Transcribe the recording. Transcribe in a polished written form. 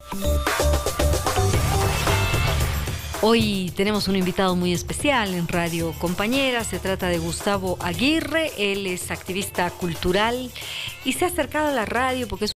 Hoy tenemos un invitado muy especial en Radio Compañera. Se trata de Gustavo Aguirre. Él es activista cultural y se ha acercado a la radio porque es